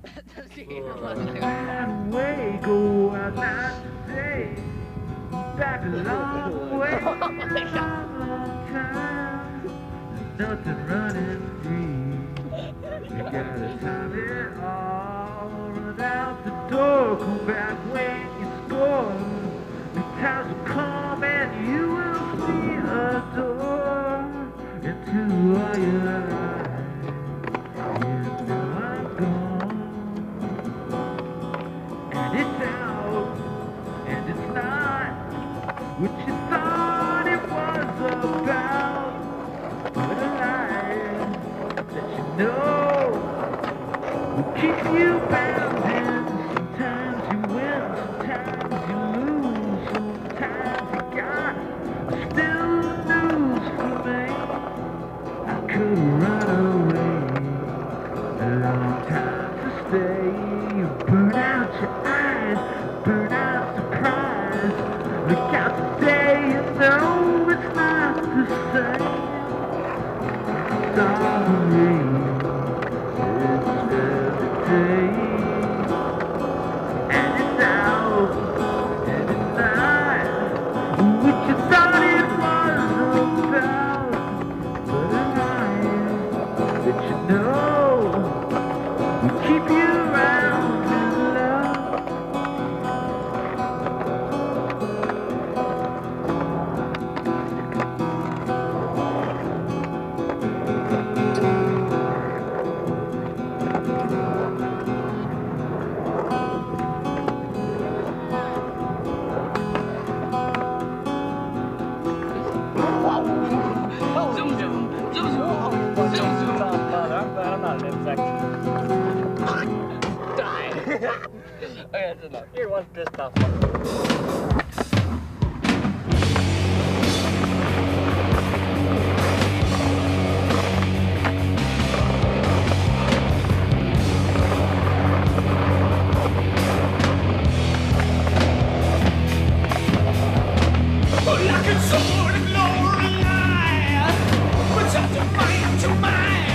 Way go out not today. Back a long way, a long time. Nothing running free. You gotta time it all. Run out the door, come back when you score. The times will come and you will see a door into all your life. And now I'm gone, and it's out, and it's not what you thought it was about. But a life that you know will keep you bound. And sometimes you win, sometimes you lose, sometimes you got still news for me. I could run away a long time to stay. Burn out your eyes, burn out surprise. Look out today, you know it's not the same. Sorry, it's every day. And it's out, and it's not what you thought it was about. But a life that you know will keep you around in love. Okay, that's enough. Here, watch this stuff. Like a sword of glory, which has to mind to mind.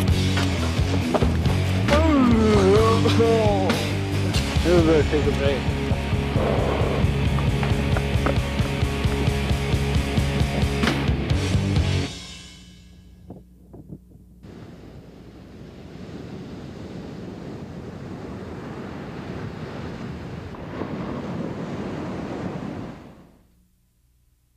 We'll take a break.